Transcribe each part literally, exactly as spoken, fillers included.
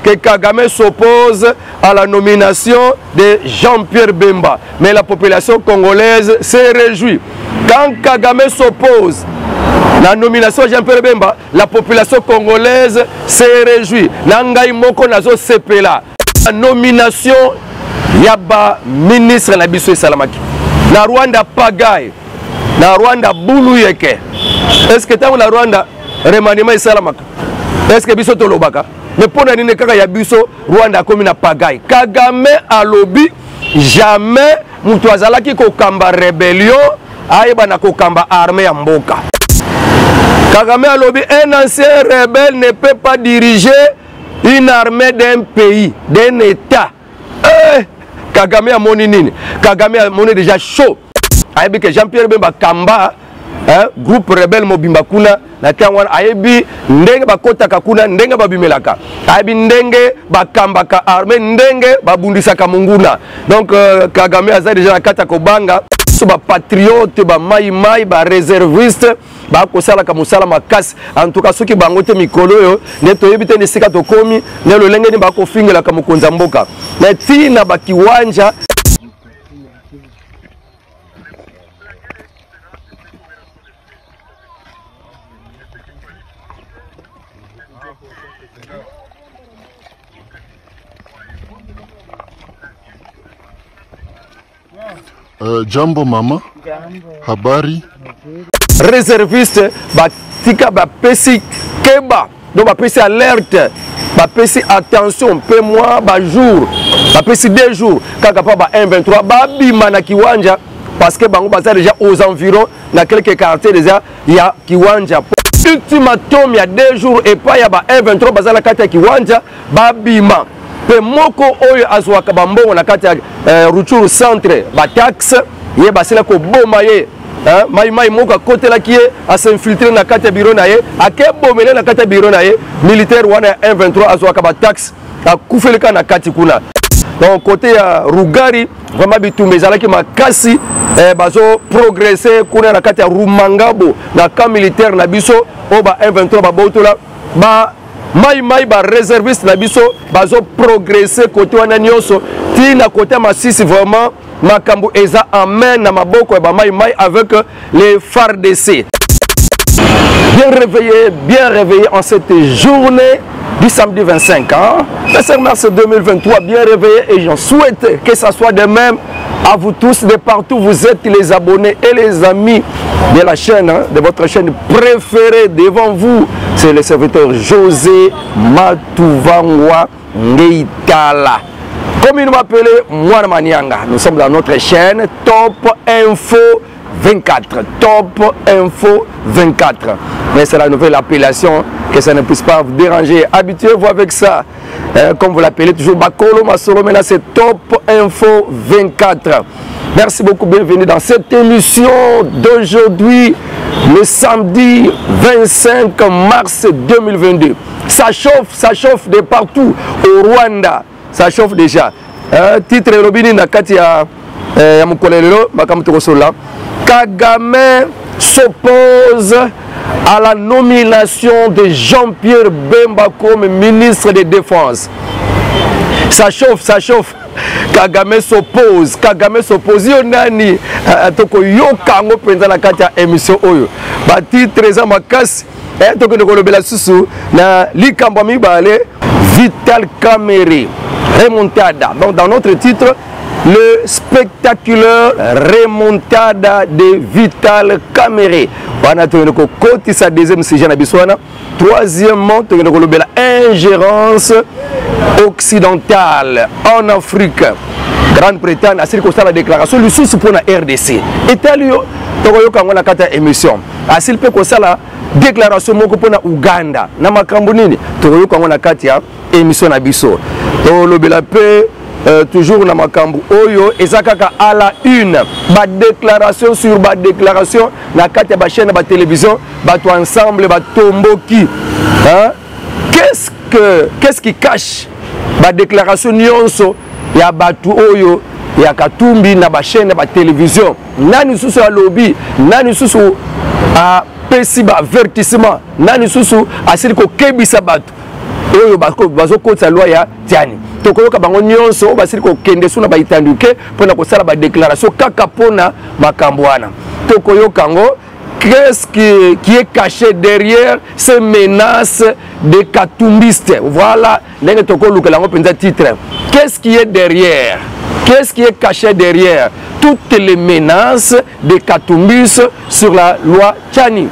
que Kagame s'oppose à la nomination de Jean-Pierre Bemba. Mais la population congolaise s'est réjouie. Quand Kagame s'oppose à la nomination de Jean-Pierre Bemba, la population congolaise s'est réjouie. Nangai moko nazo sepela. La nomination Yaba ministre na biso Salamaki. Na Rwanda Pagaille. Na Rwanda Bouluyeke. Est-ce que dans la Rwanda remaniement Salamaka? Est-ce que biso tolobaka? Mais pour la nine kaka ya biso Rwanda comme na Pagaille. Kagame a lobby jamais mutu azalaki ko kamba rébellion ayeba na ko kamba armée ya mboka. Kagame a lobby un ancien rebelle ne peut pas diriger une armée d'un pays, d'un état. Eh, Kagame a moni nini? Kagame a moni déjà chaud. Ayebi que Jean-Pierre Bemba Kamba, hein, groupe rebelle Mobimba kuna na tangwana ayebi ndenge bakota kakuna ndenge babimelaka. Ayebi ndenge bakamba ka armée ndenge babundisa ka munguna. Donc euh, Kagame a déjà kata kobanga so ba patriote ba mai mai ba réserviste ba kosala ka musala makasi. En tout cas ceux qui bangote mikolo yo neto yebite ni sika to komi ne lo lenge ni ba ko fingela ka mukonza mboka. Na tina ba kiwanja Uh, jambo mama. Jambo. Habari. Réserviste batika ba pesi keba donc ba pesi alerte ba pesi attention peu mois ba jour ba pesi deux jours kaka pa ba un vingt-trois ba bima na kiwanja parce que bango baza déjà aux environs na quelques quartiers déjà il y a kiwanja ultimatum il y a deux jours et pas il y a ba un vingt-trois baza la kata kiwanja ba bima pe moko oyo azwaka bambongo na kati ya eh, Ruchuru centre ba taxe ye basela ko boma ye hein mai mai moko kotela ki a s'infiltrer na kati ya bureau na ye ake bomele na kati ya bureau na ye militaire wana un vingt-trois azwaka ba taxe akufeleka na kati kuna. Donc côté ya Rugari vraiment bitumbe zalaki makasi eh, bazo progresser kuna na kati ya Rumangabo na camp militaire na biso o ba un vingt-trois ba botola ba mai mai ba réserviste na biso bazo progresser côté wana nyonso ti na côté Masisi vraiment makambo eza amen na maboko ba mai mai avec les F A R D C. Bien réveillé, bien réveillé en cette journée du samedi vingt-cinq hein? vingt-cinq mars deux mille vingt-trois, bien réveillé et j'en souhaite que ça soit de même à vous tous de partout vous êtes les abonnés et les amis de la chaîne, hein, de votre chaîne préférée. Devant vous, c'est le serviteur José Matouvangwa Ngeitala. Comme il m'appelait Mwana Manianga. Nous sommes dans notre chaîne Top Info vingt-quatre. Top Info vingt-quatre. Mais c'est la nouvelle appellation, que ça ne puisse pas vous déranger. Habituez-vous avec ça. Euh, comme vous l'appelez toujours Bakolo Masolo, mais là c'est Top Info vingt-quatre. Merci beaucoup, bienvenue dans cette émission d'aujourd'hui, le samedi vingt-cinq mars deux mille vingt-deux. Ça chauffe, ça chauffe de partout au Rwanda. Ça chauffe déjà. Euh, titre Robini Nakati ya Mukolelelo, Makamtokosola. Kagame s'oppose à la nomination de Jean-Pierre Bemba comme ministre de Défense. Ça chauffe, ça chauffe. Kagame s'oppose, Kagame s'oppose. Yo nani toko yo kango penza na kati ya émission oyo. Ba titre za makasi eh toko ndoko lobela susu na likambo mibale Vital Kamerhe remontada. Donc dans notre titre le spectaculaire remontada de Vital Kamerhe. Wana to ndoko koti sa deuxième sujet na biswana. Troisièmement, to ndoko lobela ingérence occidentale en Afrique. Grande-Bretagne a circonstancié la déclaration le sous pour la R D C. Italie, Togoyo Kangona Kata émission. A s'il peut que ça la déclaration moko pour la Ouganda. Na makambo nini? Togoyo Kangona Kata émission na biso. To lobela pe toujours na makambo oyo ezakaka à la une. Ba déclaration sur ba déclaration na kata ba chaîne ba télévision, ba to ensemble ba tomboki. Hein? Qu'est-ce que qu'est-ce qui cache ba déclaration nyonso ya batu oyo ya Katumbi na ba chaîne ba télévision nani susu ya lobby nani susu a pesi ba avertissement nani susu asiri ko kebisa batu oyo bazokotisa loi ya tiani tokoyoka bango nyonso basili kokende suna baitanduke mpona kosala badéclaration kaka mpona makambo wana tokoyoka ngo qu'est-ce qui, qui est caché derrière ces menaces des katumbistes. Voilà, titre. Qu'est-ce qui est derrière? Qu'est-ce qui est caché derrière toutes les menaces des katumbistes sur la loi Tchani?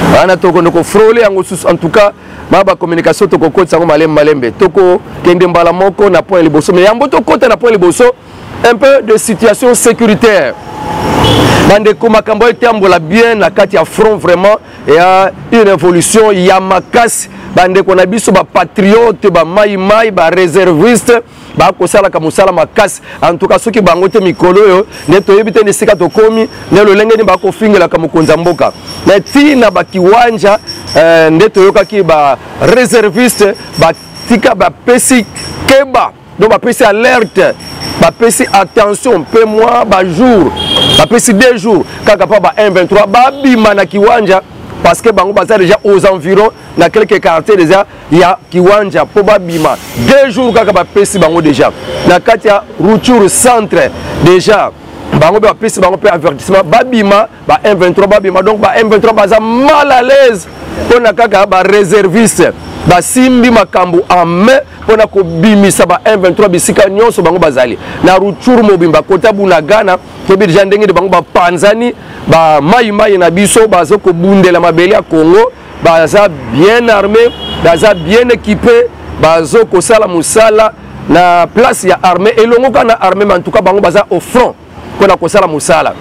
En tout cas, ma communication toko kota sango malem malembe toko kende mbala moko na point liboso mais yambo toko kota na point liboso un peu de situation sécuritaire. Bandeko makambo etambola bien na kati ya front vraiment et a une évolution ya makasi bandeko na biso ba patriote ba mai mai ba réserviste ba kosala ka musala makasi en tout cas soki bango te mikolo yo ne toyebite ne sika to komi ne lo lengeni ba ko fingela ka mukonza mboka na tina ba kiwanja euh, nde toyoka ki ba réserviste ba tika ba pesi keba donc ba pesi alerte ba pesi attention pe mois ba jour ba pesi deux jours kaka pa ba un vingt-trois ba bima na kiwanja parce que bango baza déjà aux environs na quelques quartiers déjà ya kiwanja po ba bima deux jours kaka ba pesi bango déjà na kati ya Rutshuru centre déjà bango ba pesi bango pe avertissement ba bima ba un vingt-trois ba bima donc ba un vingt-trois baza mal à l'aise pona kaka ba réserviste ba simbi makambo en main pona ko bimisa ba un vingt-trois bisika nyonso bango bazali na Rutshuru mobimba kota bunagana tobi déjà ndenge de bango ba panzani ba mai mai na biso bazo ko bundela mabeli ya Congo baza bien armé baza bien équipé bazo ko sala musala na place ya armée elongo kana armée en tout cas bango baza au front pona ko sala musala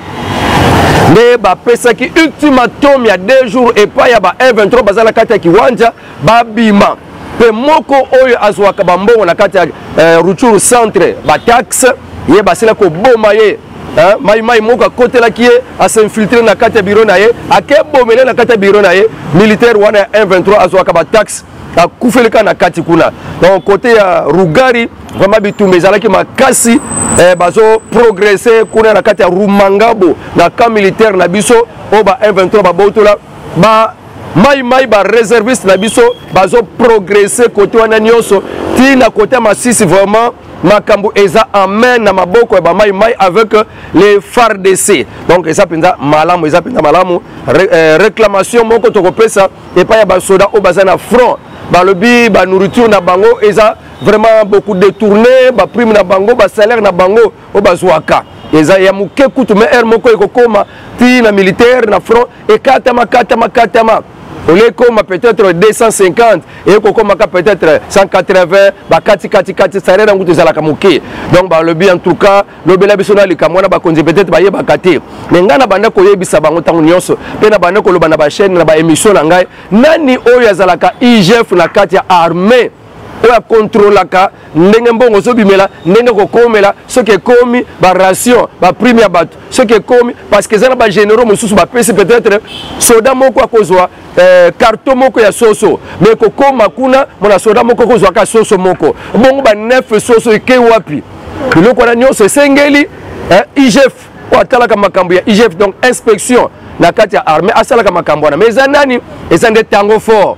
mais ba pesa ki ultimatum ya deux jours et pas ya ba un vingt-trois bazala kati ya kiwanja ba bima pe moko oyo azwaka bambongo na kati ya uh, Rutshuru centre ba taxe ye basila ko boma ye hein mai mai moko kotela ki a s'infiltrer na kati ya bureau na ye akebomele na kati ya bureau na ye militaire wana un vingt-trois azwaka ba taxe akufeleka na kati kuna donc côté ya Rugari vraiment bitumba ezalaki makasi eh, bazo progresser kuna na kati ya Rumangabo na camp militaire na biso o ba un vingt-trois ba botola ba mai mai ba réserviste na biso bazo progresser côté wana nyonso ti na côté Masisi vraiment makambo eza en main na maboko ya ba mai mai avec les F A R D C donc eza penza malamu eza penza malamu Ré, euh, réclamation moko to kopesa et pas ya ba soda o bazana front ba lobi ba nourriture na bango eza vraiment beaucoup détourné ba prime na bango ba salaire na bango o bazwaka eza ya muke kutu me er moko ekokoma ti na militaire na front et katama katama katama ole koma peut-être deux cent cinquante et ekokoma ka peut-être cent quatre-vingts ba kati kati kati salaire ngutu zala ka muke donc ba lobi en tout cas lobela biso na likamwana ba konzi peut-être ba yeba kati mais ngana banda ko yebisa bango tangu nyonso pe na banda ko loba na ba chaîne na ba émission na ngai nani oyo azalaka I G F na kati ya armée oya contrôlaka ndenge mbongo so bimela ndenge ko komela ce que komi ba ration ba prime ya bato ce que komi parce que zana ba généraux mususu ba pesi peut-être soda moko akozwa euh, carton moko ya soso mais ko koma kuna mona soda moko kozwa ka soso moko bongo ba neuf soso eke wapi biloko na nyonso esengeli hein, I G F o atalaka makambo ya I G F donc inspection na kati ya armée asalaka makambo wana mais zanani ezande tango fort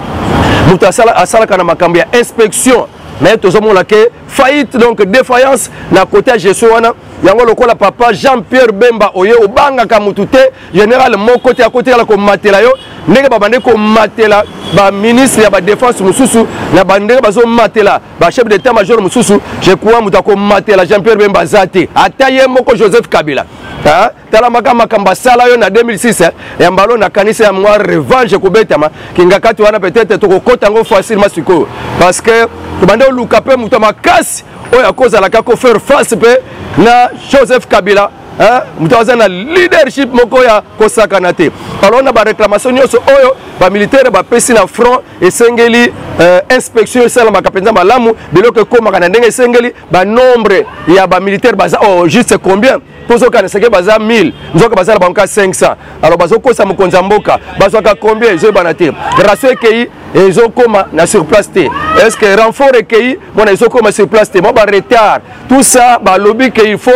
mutu asalaka na makambo ya inspection mais tozomona ke faillite donc défaillance na côté gestion wana yango lokola papa Jean-Pierre Bemba oye obangaka mutu te général moko te akote la ko matela yo ndenge babande ko matela ba ministre ya ba défense mususu na bandenge bazo matela ba chef d'état major mususu je crois mutu ko matela Jean-Pierre Bemba zate ataye moko Joseph Kabila hein tala makama kamba sala yo na deux mille six ya mbalo na kanisa ya mwa revanche ko betama kinga kati wana peut-être to ko kota ngo facilement siko parce que to bande luka pe mutu makasi oyo akozala ka ko faire face pe na Joseph Kabila hein mutu na leadership moko ya kosakana te alors na ba réclamation nyonso oyo ba militaire ba pesi na front esengeli euh, inspection sala makapenza malamu biloko koma na ndenge esengeli ba nombre ya ba militaire baza oh juste combien pozo kana seke baza mille nzoka baza na banka cinq cents alors bazo kosa mokonza mboka bazo ka combien zo banate ratio ekei ezo koma na sur place te est-ce que renfort ekei mona ezo koma sur place te mo ba retard tout ça ba lobby que il faut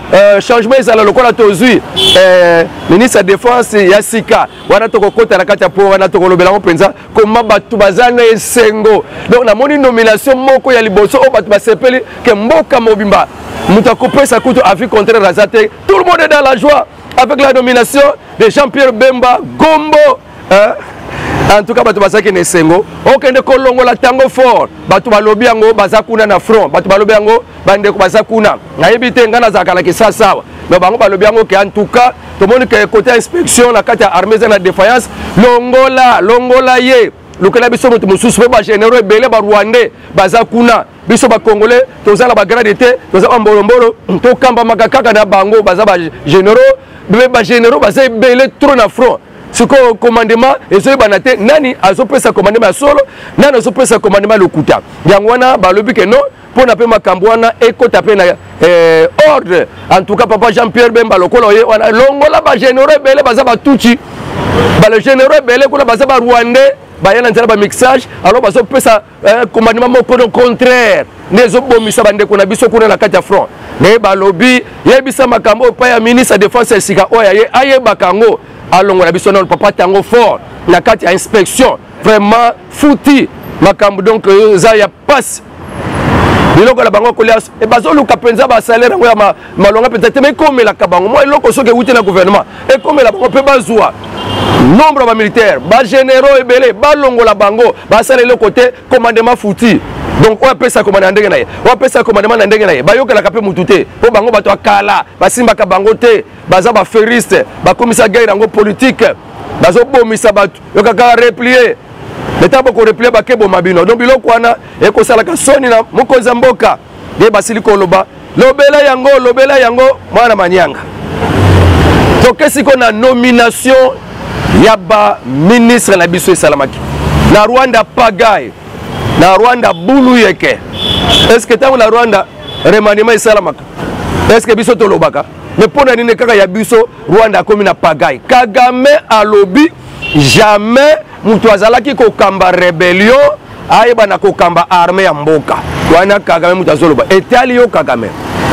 euh, changement ezala lokola tozwi euh, ministre ya défense ya sika wana tokokota na kati ya po wana tokolobela ngo penza koma bato bazana esengo donc namoni nomination moko ya liboso o bato basepeli ke mboka mobimba mutu akopesa kutu avis contraire aza te. Tout le monde est dans la joie avec la nomination de Jean-Pierre Bemba Gombo, hein? En tout cas bato bazaki na sengo okende kolongola tango fort bato balobi yango bazakuna na front bato balobi yango bande ko bazakuna nayebi te ngana zakala ke sa sawa mais bango balobi yango ke en tout cas to moni ke côté inspection na kati ya armée na défaillance longola longola ye lokela biso mutu mususu pe ba généraux ebele ba rwandais bazakuna biso ba congolais tozala ba gradité tozala mbolombolo to kamba makakaka na bango baza ba généraux be ba généraux baza ebele trop na front. Ce que commandement et ce banate nani azopesa commandement solo nani azopesa commandement lokuta yangwana balobi ke non pour na pe makambwana eko taper na eh, ordre en tout cas papa Jean-Pierre Bemba lokolo ye wana longola ba généraux belé baza ba tuchi ba le généraux belé ko baza ba rwandais ba yana nzala ba mixage alors bazopesa eh, commandement moko contraire nezo bomisa bande ko na biso kuna na kati ya front ne balobi yebisa makambo pa ya ministre de défense sika oya ye aye bakango alongo na biso non papa tango fort na kati ya inspection vraiment fouti makambo donc za ya passe biloko la bango kolia e bazoluka penza ba salaire ngo ya ma, malonga peut-être mais comme la kabango moi eloko soke wuti na gouvernement et comme la bango pe bazwa nombre ba militaires ba généraux ebele ba longo la bango ba salaire le côté commandement fouti donc on appelle ça commandement ndenge na ye on appelle ça commandement na ndenge na ye ba yoka la kapé mutute po bango bato akala basimba ka bango te baza ba ferriste ba commissaire guerre ngo politique bazo bomisa bato yoka ka replier leta boko replier ba kebo mabino donc biloko wana e ko sala ka soni na mokoza mboka de basiliko loba lobela yango lobela yango mwana manyanga to kesi ko na nomination ya ba ministre na biso salamaki na Rwanda pagaille na Rwanda bulu yeke est-ce que tango na Rwanda remaniement salamaka est-ce que biso to lobaka mais pona nini kaka ya biso Rwanda komi na pagaille Kagame alobi jamais mutu azalaki ko kamba rébellion ayeba na ko kamba armée ya mboka wana Kagame mutu azoloba etali yo Kagame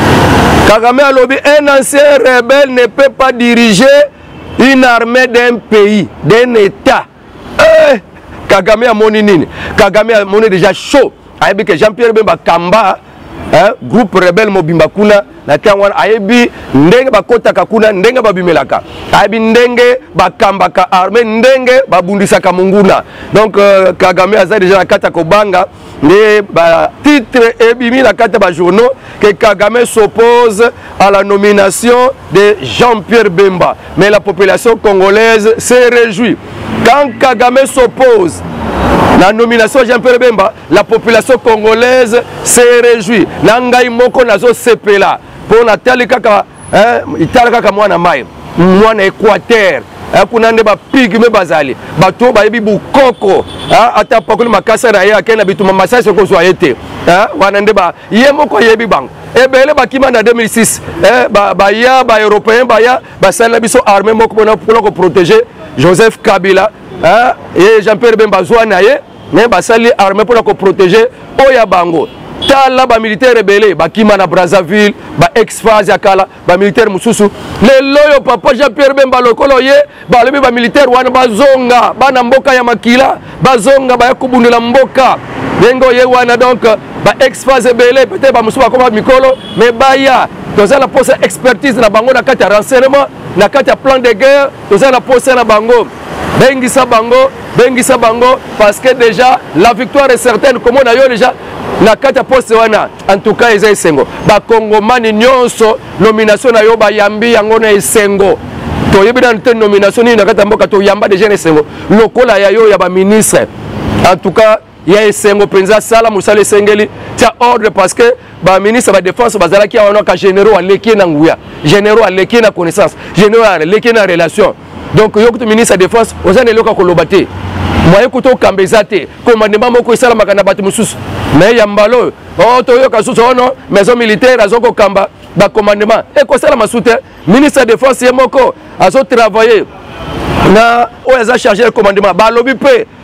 Kagame alobi un ancien rebelle ne peut pas diriger une armée d'un pays d'un état. Eh, Kagame a moni nini Kagame a moni déjà chaud ayebi que Jean-Pierre Bemba Kamba hein, groupe rebelle mobimba kuna na tangwana ayebi ndenge bakotaka kuna ndenge babimelaka ayebi ndenge bakambaka armée ndenge babundisaka munguna donc euh, Kagame aza déjà na kata kobanga ne ba titre ebimi na kata ba journaux que Kagame s'oppose à la nomination de Jean-Pierre Bemba mais la population congolaise s'est réjouie quand Kagame s'oppose la nomination Jean-Pierre Bemba, la population congolaise s'est réjouie. Nangai moko nazo sepela. Pour Nathalie kaka, hein, itala kaka mwana mai, mwana Équateur. Hein, kunande ba pigme bazali. Bato ba yebi bukoko. Hein, ata pakuli makasa na ye akena bituma masasi ko zo yete. Hein, wanande ba ye moko yebi bang. Ebele bakima na deux mille six. Hein, ba ba ya ba européen ba ya ba sala biso armée moko pour ko protéger Joseph Kabila. Hein, et Jean-Pierre Bemba Zouanaye, mais basali armée pour la protéger Oya Bango. Tala ba militaire rebelle, ba kima na Brazzaville, ba ex-phase yakala, ba militaire mususu. Le loyo papa Jean-Pierre Bemba lokolo ye, ba lebi ba militaire wana bazonga, ba na mboka ya makila, bazonga ba yakubundela mboka. Dengo ye wana donc ba ex-phase rebelle, peut-être ba mususu ba koma mikolo, mais ba ya toza la pose expertise na bango na kati ya renseignement, na kati ya plan de guerre, toza la pose na bango. Bengisa bango, bengisa bango, parce que déjà la victoire est certaine. Comme on a eu déjà na kata poste wana, en tout cas ils esengo. Ba Congo mani nyonso nomination na yo ba yambi yango na esengo. To yebi dans une nomination ni na kata mboka to yamba déjà esengo. Lokola ya yo ya ba ministre. En tout cas il y a esengo penza sala musale sengeli tia ordre parce que ba ministre ba défense bazala ki wana ka généraux aleki na nguya. Généraux aleki na connaissance. Généraux aleki na relation. Donc, il y a un ministre de la Défense, il y a un kolobate. Moi, il y a un kambezate. Commandement, il y a un kambezate. Mais il y a un ballon. Oh, il y a une maison militaire, il y a un kamba. Commandement. Et quoi ça, le ministre de la Défense, il y a un travaillé. Na, il y a chargé le commandement. Bah, lobby pe.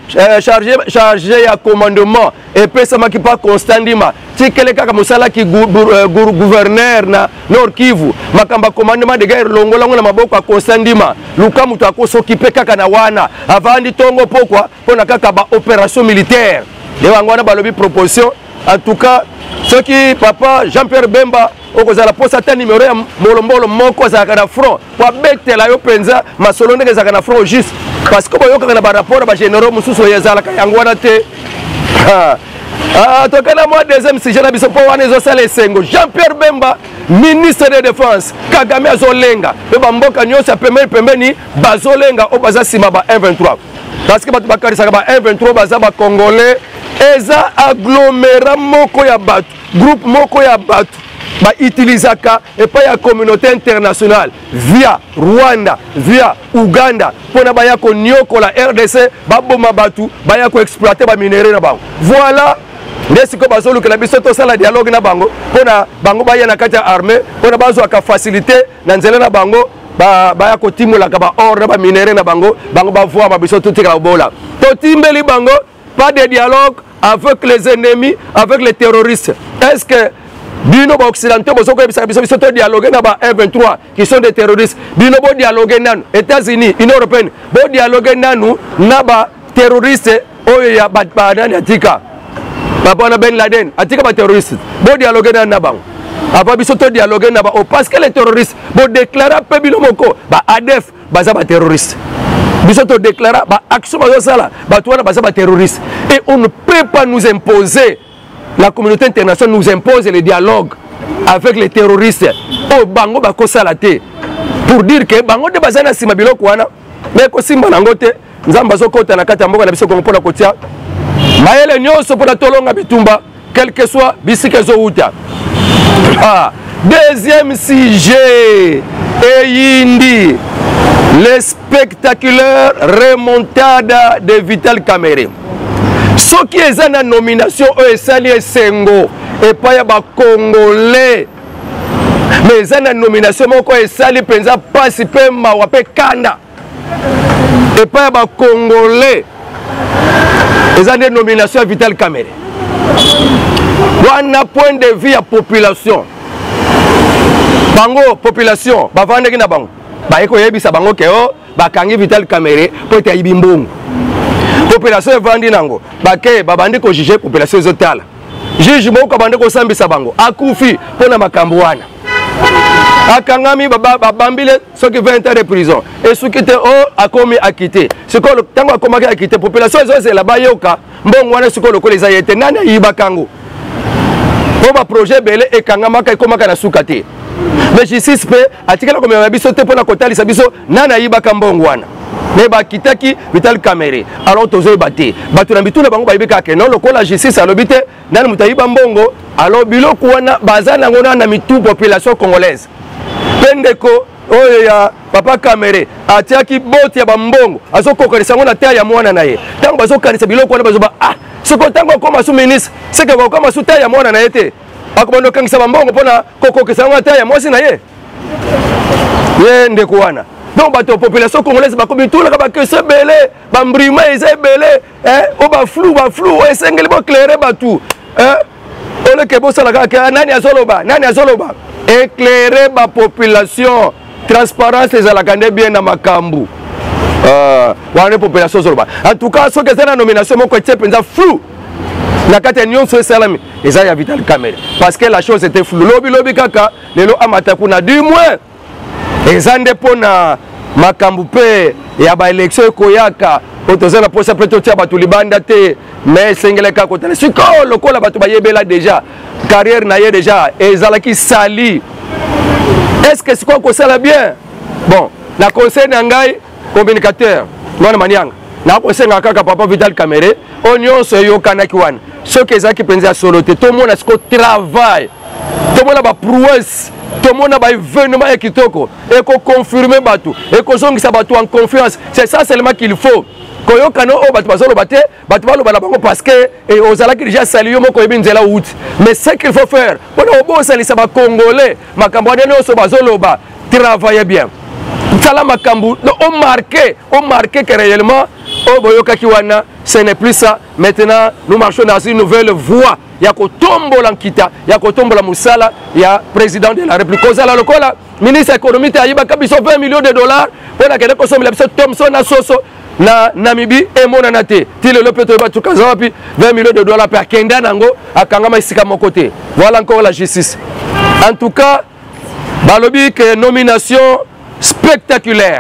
euh, chargé chargé ya commandement et pesamaki pa Constant Ndima tikele kaka mosala ki gu, gu, uh, gu, gouverneur na Nord Kivu makamba commandement de guerre longola ngona maboko ya Constant Ndima luka mutu akosokipe kaka na wana avandi tongo pokwa pona kaka ba opération militaire de wangwana balobi proposition. En tout cas ce qui papa Jean-Pierre Bemba okozala posa ta numéro ya molombolo moko azalaka na front po abetela yo penza masolo ndenge ezalaka na front juste parce que boyokaka na barapport ya bagénéraux mosusu oyo ezalaka yango wana te. Ah, tokana moi deuxième sujet na biso po wana ezosala esengo Jean-Pierre Bemba ministre de défense Kagame azolenga pe bamboka nyonso ya pembeni pembeni bazolenga o baza nsima ba un vingt-trois parce que bato bakarisaka ba un vingt-trois baza bacongolais eza agglomérat moko ya bato groupe moko ya bato ba utilisaka epai ya communauté internationale via Rwanda via Uganda pona baya ko nyokola R D C baboma batu baya ko exploiter ba minerai na bango. Voilà ndesiko bazolukela biso to sala dialogue na bango pona bango baya na kati ya armée pona bazwa ka facilité na nzela na bango ba baya ko timolaka ba or ba minerai na bango bango ba voir ba biso tutika bola to timbeli bango pas de dialogue avec les ennemis avec les terroristes. Est-ce que bino ba occidentaux bozoko ebisa biso biso to dialoguer na ba un vingt-trois qui sont des terroristes bino bo dialoguer nanu États-Unis Union européenne bo dialoguer nanu na ba terroristes oyo ya ba nani atika ba bona Ben Laden atika ba terroristes bo dialoguer nanu na bango ava biso to dialoguer na ba parce que les terroristes bo déclarer pe bino moko ba A D F baza ba terroristes biso to déclarer ba action bazo sala ba to wana baza ba terroristes et on ne peut pas nous imposer. La communauté internationale nous impose le dialogue avec les terroristes. Oh, bango bako salate. Pour dire que bango de bazana sima biloko wana, mais ko simba nangote, nzamba zo kota na kata mboka na biso ko mpona kotia. Maele nyonso pona tolonga bitumba, quel que soit bisike zo uta. Ah, deuxième sujet, Eyindi, le spectaculaire remontada de Vital Kamerhe. Ce qui est une nomination est sali esengo et pas ya ba congolais mais une nomination moko est sali penza pasi pe mawa pe kanda et pas ya ba congolais et une nomination à Vital Kamerhe wana point de vue ya population bango population bavandeki na bango baiko yebisa bango ke o bakangi Vital Kamerhe po te ayibi mbongo population evandi nango bake babandi ko juger population ezotala juge moko bandi ko sambisa bango akufi pona makambo wana akangami babambile soki vingt ans de prison et soki te o akomi akité siko tango akomaki akité population ezozela bayoka mbongo wana siko lokola eza yete nani ayibakango po ba projet belé ekangamaka ekomaka na suka te mais justice pe atikala komema biso te pona kotalisa biso nani ayibaka mbongo wana mais ba kitaki Vital Kamerhe alors tozo baté batu na bituna bango bayibeka ke non lokola justice alobite nani mutayiba mbongo alors biloko wana bazana ngona na mitu population congolaise pendeko oyo ya papa Kamerhe atiaki boti ya bambongo azokokolesa ngona ta ya mwana na ye tango bazokanisa biloko wana bazoba ah siko tango koma su ministre c'est que koma su ta ya mwana na ye te akobondo kangisa bambongo pona kokokesa ngona ta ya mwasi na ye ye ndeko wana. Donc la population congolaise ba comme tout la ba que c'est belé ba mbrima c'est belé hein o ba flou ba flou o sengeli ba clairer ba tout hein o le que bo sala ka nani azoloba nani azoloba éclairer ba population transparence les alakande bien na makambu euh wana population zoloba en tout cas ce que c'est la nomination moko tse penza flou na kati nyonso salami eza ya Vital Kamerhe parce que la chose était flou lobi lobi kaka lelo amata kuna du moins ezande pona makambu pe ya ba élection koyaka otozana posa preto tia batu libanda te mais sengele ka kotala siko lokola batu bayebela déjà carrière na ye déjà ezalaki sali est-ce que siko ko sala bien bon na conseil na ngai communicateur ngona manianga na kosenga kaka papa Vital Kamerhe onyoso yokanaki wana ce que ezaki penza solo te to mona siko travail to mona ba prouesse tout le monde a événement et kitoko et qu'on confirme batou et qu'on songe ça batou en confiance c'est ça seulement qu'il faut koyo kano o batou bazolo baté batou balo bala bango parce que et ozala ki déjà salué moko ebinzela out mais ce qu'il faut faire pour obo salisa ba congolais makambo ndeno so bazolo ba travailler bien sala makambo on marqué on marqué que réellement oh boyoka kiwana, ce n'est plus ça. Maintenant, nous marchons dans une nouvelle voie. Il y a Kotombo Lankita, il y a Kotombo la Moussala, il y a président de la République. Kozala Lokola, ministre économique, il y a vingt millions de dollars pour la Kenya Kosom, Thomson na Soso, na Namibie et Monanate. Tile le pétrole va tout caser, vingt millions de dollars pour Kenda Nango, à Kangama ici à mon côté. Voilà encore la justice. En tout cas, Balobi, nomination spectaculaire.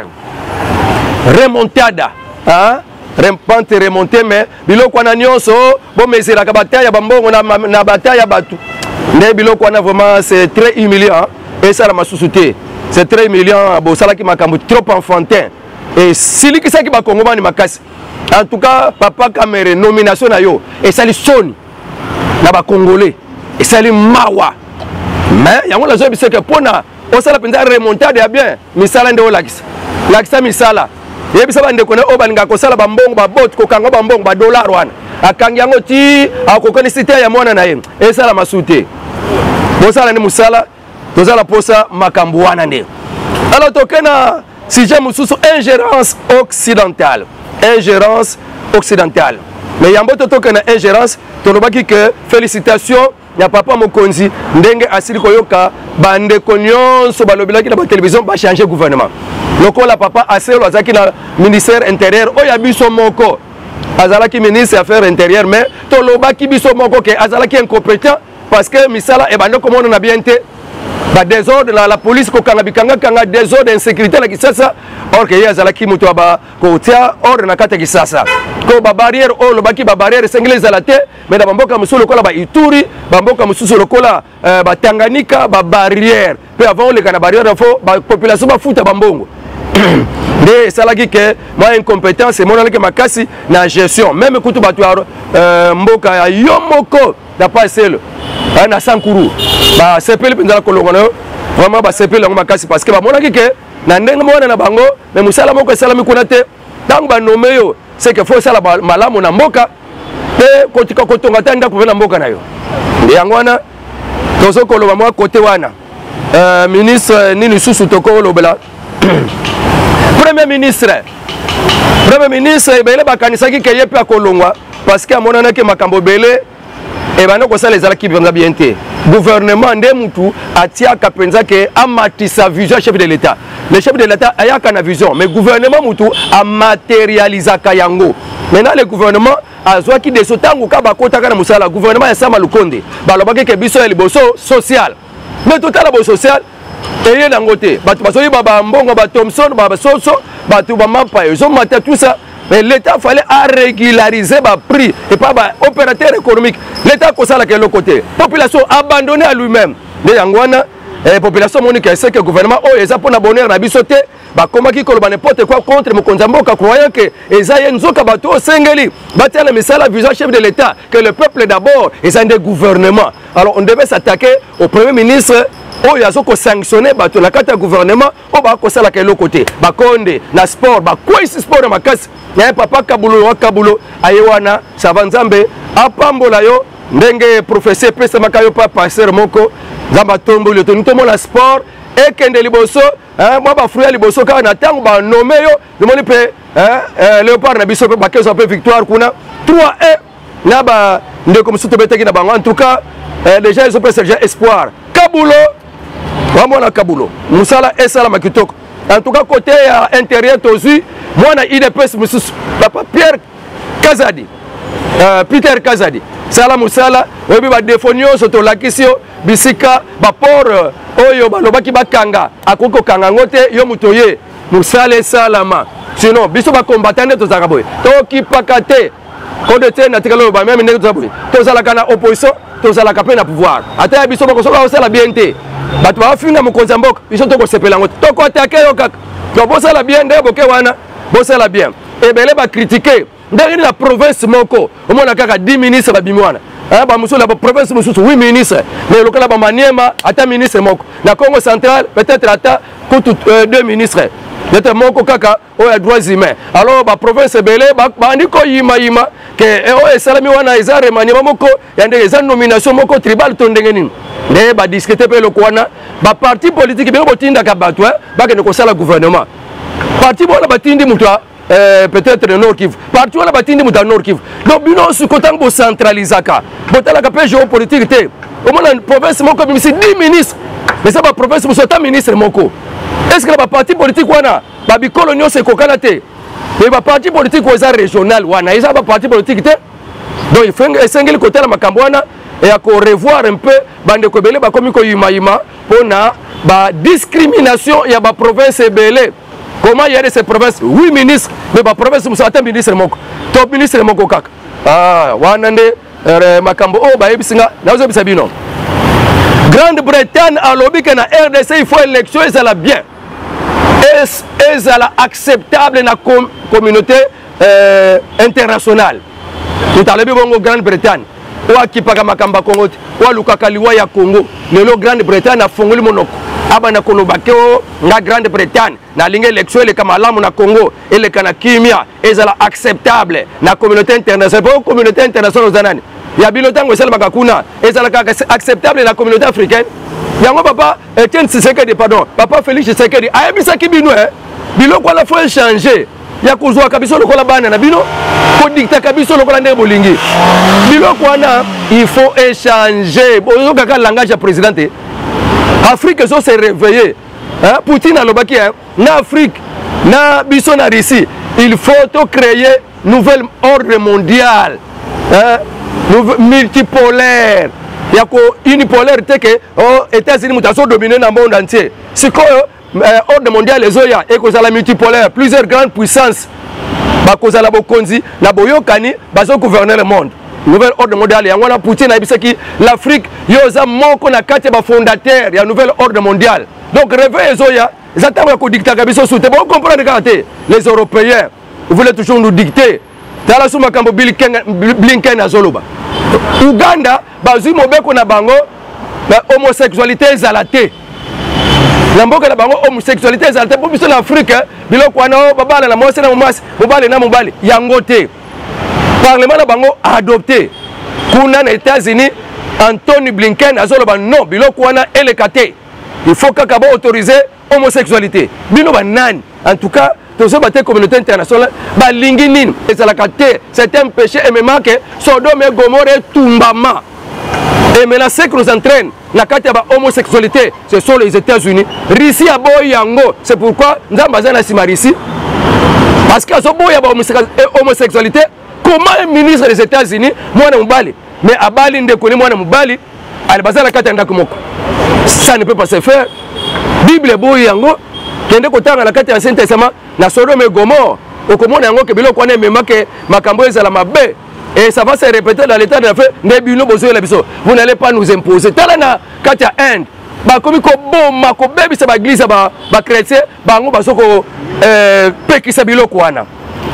Remontada. Hein? Rempante remonté, mais biloko na nyonso bon mais c'est la bataille bambongo na na bataille batu ne biloko na vraiment c'est très humiliant et ça la masusuté c'est très humiliant bon ça la qui makambo trop enfantin et sili ki ça qui ba Congo mani makasi en tout cas papa Kamere nomination na yo et ça li soni na ba congolais et ça li mawa mais yango la zo bisé que pona o ça la penza remontade ya bien misala ndo lakisa lakisa misala yebi saba ndeko ne obalinga kosala bambongo babot ko kanga bambongo ba dollar wana akangi yango ti akokoni cité ya mwana na ye esala masute bosala ni musala tozala posa makambo wana nde alors tokena sujet mususu ingérence occidentale ingérence occidentale mais yambo to tokena ingérence tolobaki que félicitations ya papa Mokonzi ndenge asili koyoka bandeko nyonso balobelaki na ba télévision ba changer gouvernement lokola papa aselo azaki na ministère intérieur oya biso moko azalaki ministre affaires intérieures mais tolobaki biso moko ke azalaki incompétent parce que misala e bande komona na bien te ba désordre la, la police ko kanga bikanga kanga désordre insécurité la kisasa or que azalaki muto ba ko tia ordre na kata kisasa ko ba barrière o lobaki ba barrière sengile zalate mais na bamboka mususu lokola ba Ituri bamboka mususu lokola euh, ba Tanganyika ba barrière pe avant le kana barrière fo ba population ba futa bambongo de salaki que moi incompétence et mon alaki makasi na gestion même kutu batu euh, mboka ya yomoko da pas seul na sankuru ba sepeli pendala kolongono vraiment ba sepeli ngo makasi parce que ba monaki que na ndenge mona na bango mais musala moko esalami kuna te tango ba nommé yo c'est que faut sala malamu na mboka pe kotika kotonga tanda ko na mboka na yo yango wana tozo koloba moi côté wana euh, ministre nini susu toko lobela Premier ministre, Premier ministre, il a kanisaki ke yepe akolongwa parce que amonana ke makambo belé et bana ko sala ezala ki benza bien te. Gouvernement nde mutu atia kapenza ke amatisa vision chef de l'état. Le chef de l'état aya kana vision mais gouvernement mutu a matérialisa kayango. Maintenant le gouvernement azwa ki deso tangu ka bakota kana musala gouvernement ya sama lukonde. Balobaki ke biso ya liboso social. Mais total abo social et dangote batu basoyi baba mbongo ba Thomson baba Soso batu ba mapa ils ont maté tout ça mais l'état fallait à régulariser ba prix et pas ba opérateur économique l'état ko sala quel côté population abandonnée à lui-même de yangwana et population monique c'est que gouvernement oh eza pona bonheur na bisoté ba komaki ko ba n'importe quoi contre Mokonzamboka croyant que eza yenzoka bato sengeli batia la misala vision chef de l'état que le peuple d'abord et un des gouvernements alors on devait s'attaquer au premier ministre oh yazo ko sanctionner bato la carte gouvernement oh ba ko sala quel côté ba konde na sport ba quoi ici sport na makasi na papa kabulo wa kabulo ayewana savanzambe apambola yo ndenge professeur pesa makayo pa passer moko zamba tombo le tonito mona sport et kende liboso hein moi ba fruit liboso ka na tango ba nommé yo de moni pe hein léopard na biso ba keso pe victoire kuna trois un na ba ndeko musuto betaki na bango en tout cas déjà ils ont presque déjà espoir kabulo Wamona Kabulo, Moussala et Sala Makitoko. En tout cas, côté intérieur, Tozu, moi, il est plus Papa Pierre Kazadi, euh, Peter Kazadi. Sala Moussala, Webi va défonio, soto lakisio, bisika, bapor, oyo, balobaki bakanga, akoko kangangote, yo mutoye, Moussala et Salama. Sinon, biso ba combattant to Zagaboy. Toki pakate, kodete na tikalo ba même nek to Zagaboy. To Zala kana opposition, to Zala kapena pouvoir. Ata biso ba kosoka osala bienté. Bato ba finga Mokonzamboka biso toko sepela ngo toko attaquer yo kaka to bosa la bien nde boke wana bosa la bien et belé ba critiquer ndenge la province moko omona kaka dix ministres ba bimwana hein ba muso la province mususu huit ministres mais lokola ba Maniema ata ministre moko na Congo central peut-être ata kutu euh, deux ministres d'être moko kaka o ya droits humains alors ba province belé ba bandiko yima yima que o esalami wana ezare Maniema moko ya ndenge za nomination moko tribal to ndenge nini ne ba discuter pe lokwana ba parti politique be botinda ka bato ba ke ne ko sala gouvernement parti bona batindi mutwa euh, peut-être le Nord Kivu. Partout on a bâti dans Nord Kivu. Donc bino su kotan bo centralisaka. Botala ka pe géopolitique té. Au moins la province moko c'est dix ministres. Mais ça ba province mo sota ministre moko. Est-ce que la parti politique wana ba bikolo nyose kokana té? Mais ba parti politique oza régional wana, isa ba parti politique té. Donc il faut esengeli côté la makambo wana et à revoir un peu bande ko belé ba komi ko yima yima pona ba discrimination ya ba province belé. Comment il y a de ces provinces? huit ministres, mais ma province, c'est un ministre moko. Top ministre moko kaka. Ah, wanande makambo oh ba ebisinga, na ozo bisabino. Grande-Bretagne a lobby que na R D C il faut élection et ça la bien. Et ça la acceptable na com communauté euh, internationale. Tout à l'heure bongo Grande-Bretagne. Ou qui paga makamba Congo, ou lukaka liwa ya Congo. Le Grande-Bretagne a fongoli monoko. Abana kolobakeo na Grande-Bretagne na lingue élection le kamalamu na Congo et le kana kimia ezala acceptable na communauté internationale pour communauté internationale zanani ya bilotango sel bakakuna ezala acceptable na communauté africaine yango papa Etienne Tshisekedi pardon papa Félix Tshisekedi ayebisa kibino eh biloko la faut changer ya kuzwa kabiso lokola bana na bino ko dicta kabiso lokola ndenge bolingi biloko wana il faut échanger bozo kaka langage ya présidente Afrique ils ont se réveillé. Hein? Poutine a l'obaki, hein? Na Afrique, na biso na Russie, il faut créer nouvel ordre mondial, hein? Multipolaire. Il y a unipolaire, c'est que oh, États-Unis ont dominé dans le monde entier. C'est quoi l'ordre mondial les oya et que la multipolaire, plusieurs grandes puissances, bah cause la bokonzi, na boyokani, bah gouverner le monde. Nouvel ordre mondial, il y a Poutine a dit que l'Afrique, il y a un quatre fondateur, il y a un nouvel ordre mondial. Donc, réveillez Zoya, ils attendent que dictat Kabiso soutient. Vous comprenez les Européens, vous voulez toujours nous dicter. Dans la souma kambo Blinken à Zoloba. Ouganda, bazu mobeko na bango, homosexualité exalatée. Lamboka na bango homosexualité exalatée pour biso l'Afrique, biloko wana babala na mwasi na mwasi, mobale na mobale, yangote. Parlement na bango a adopté kuna na États-Unis Anthony Blinken azoloba non biloko wana elekate il faut kaka ba autoriser homosexualité bino ba nani en tout cas tous ces bateaux communauté internationale ba lingi nini ezalakate c'est un péché et même que Sodome et Gomorrhe tumbama et maintenant ce qui nous entraîne la kati ba homosexualité ce sont les États-Unis Russie a boy yango c'est pourquoi nzamba na simarisi parce que so boya ba homosexualité. Comment un ministre des États-Unis, moi je suis mais à Bali, je suis moi ça ne peut pas se faire. Bible est beau, yango, qui est la carte Ancien Testament, na Sodome et Gomorrhe, au comment yango que bilo connaît même que makambo ezala mabe et ça va se répéter dans l'état de la fait, vous n'allez pas nous imposer. Talana carte Inde, ba komi ko bomba ko bebi sa ba église ba ba chrétien, ba ngo ba soko euh pekisa bilo kwana.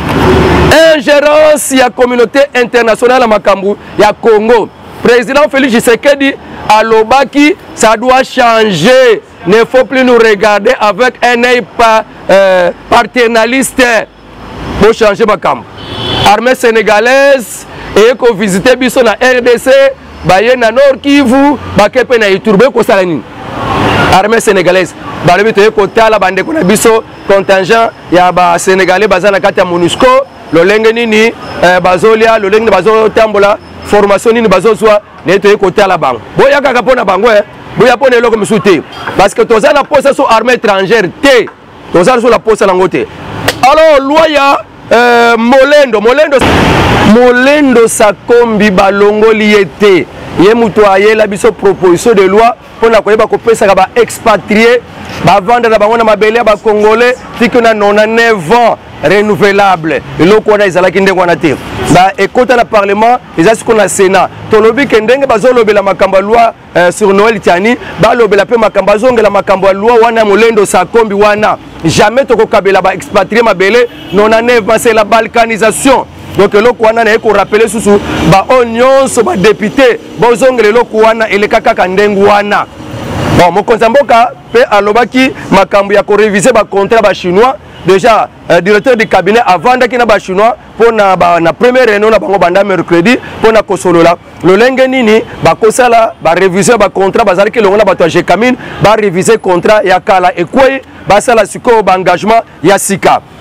Ingérence de la communauté internationale à Makambu, il y a Congo. Président Félix Tshisekedi à l'Obaki, ça doit changer. Il ne faut plus nous regarder avec un œil euh, paternaliste pour changer Makambu. Armée sénégalaise, et qu'on visite biso na R D C, baye na Nord Kivu, bakepe na Iturbe ko salani. Armée sénégalaise, balobi to kota la bande ko na biso contingent ya ba sénégalais bazana kati ya MONUSCO. Le lengenini bazolia le lengni bazo tambola formation nini bazozwa neto côté à la banque boya kaka pona bango eh boya pona eloko misuté parce que toza na poste sur armée étrangère té toza sur la poste la ngoté alors loi ya euh, molendo molendo molendo sakombi balongo liete ye muto ayela biso proposition de loi pona koyeba ko pesa ba expatrié ba vendre na bango na mabele ba congolais tiki na quatre-vingt-dix-neuf ans renouvelable et le quoi ils allaient kinde wana te ba écoute na parlement ils a ce qu'on a sénat tolobi kendenge bazolobe la makamba loi sur Noël tiani ba lobela pe makamba zonge la makamba loi wana molendo sakombi wana jamais toko kabela ba expatrié mabele quatre-vingt-dix-neuf ans c'est la balkanisation. Donc le Kouana n'a pas rappelé sous ba onion so ba député bozonge le Kouana et le kaka kandengwana. Bon mon konzamboka pe alobaki makambu ya ko réviser ba contrat ba chinois déjà euh, directeur du cabinet avant d'akina ba chinois pour na ba na première réunion na bango banda mercredi pour na kosolola le lenge nini ba kosala ba réviser ba contrat ba zalaki longa ba to Jekamine ba réviser contrat ya kala et quoi ba sala siko ba engagement ya sika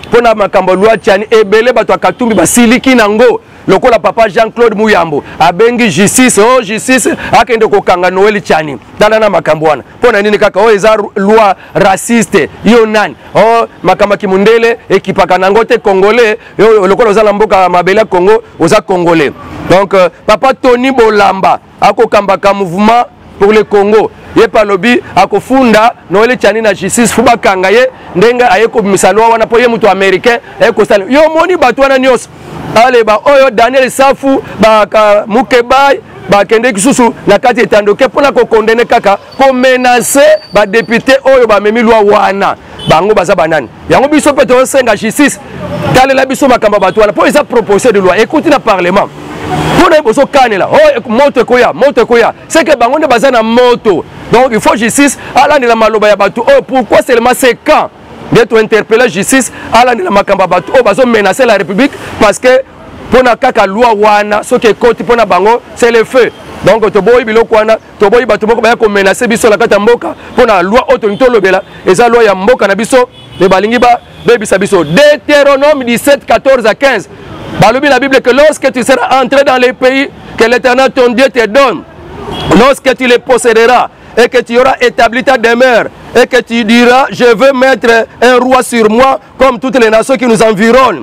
pona makambo loi Tchani ebele bato akatumbi basiliki nango lokola papa Jean-Claude Muyambo abengi justice oh justice akende kokanga Noël Tchani dala na makambo wana pona nini kaka oh eza loi raciste yo nani oh makamba kimundele ekipaka nango te congolais yo lokola ozala mboka mabele Congo oza congolais donc euh, papa Tony Bolamba akokambaka mouvement pour le Congo ye palobi akofunda Noël Tchani na justice fuba kanga ye ndenga ayeko misalo wana po ye mutu américain ayeko sala yo moni bato wana nyos ale ba oyo Daniel Safu ba ka Mukebai ba kende kisusu na kati etandoke pona ko condamner kaka ko menacer ba député oyo ba memi loi wana bango baza banani yango biso pe to senga justice tale la biso makamba bato wana po isa proposé de loi écoute na parlement pona boso kanela oh moto koya moto koya c'est que bango ne baza na moto donc il faut justice ala ni la maloba ya bato oh pourquoi seulement c'est quand d'être interpellé justice ala ni la makamba bato oh bazo menacer la république parce que pona kaka loi wana ce que côté pona bango c'est le feu donc to boy biloko wana to boy bato boko ba ko menacer biso la kata mboka pona loi autorité lobela eza loi ya mboka na biso le balingi ba bebisa biso Deutéronome dix-sept quatorze à quinze balobi la Bible que lorsque tu seras entré dans les pays que l'Éternel ton Dieu te donne lorsque tu les posséderas et que tu auras établi ta demeure et que tu diras je veux mettre un roi sur moi comme toutes les nations qui nous environnent.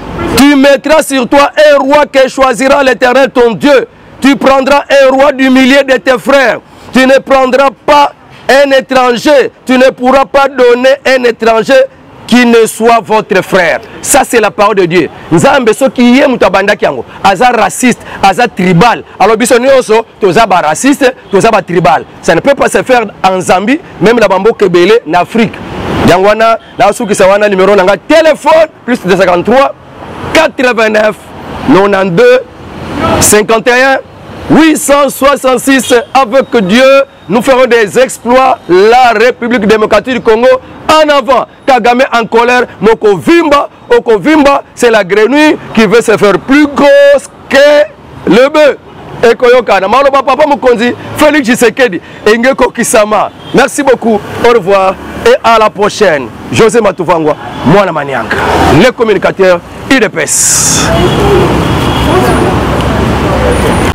Tu mettras sur toi un roi que choisira l'Éternel ton Dieu. Tu prendras un roi du milieu de tes frères. Tu ne prendras pas un étranger. Tu ne pourras pas donner un étranger qui ne soit votre frère. Ça c'est la parole de Dieu. Nzambe so ki ye mutabanda kiango. Aza raciste, aza tribal. Alors biso nyonso toza ba raciste, toza ba tribal. Ça ne peut pas se faire en Zambie, même la bambo kebele en Afrique. Yangwana, la souki sawana numéro nanga téléphone plus deux cent cinquante-trois quatre-vingt-neuf quatre-vingt-douze cinquante et un huit cent soixante-six. Avec Dieu, nous ferons des exploits. La République démocratique du Congo en avant. Kagame en colère. Moko Vimba, Oko Vimba, c'est la grenouille qui veut se faire plus grosse que le bœuf. Et Koyokana, Maloba Papa Mokonzi, Félix Tshisekedi, Engeko Kisama. Merci beaucoup. Au revoir et à la prochaine. José Matuvangwa, Mwana Manianga, le communicateur I D P E S.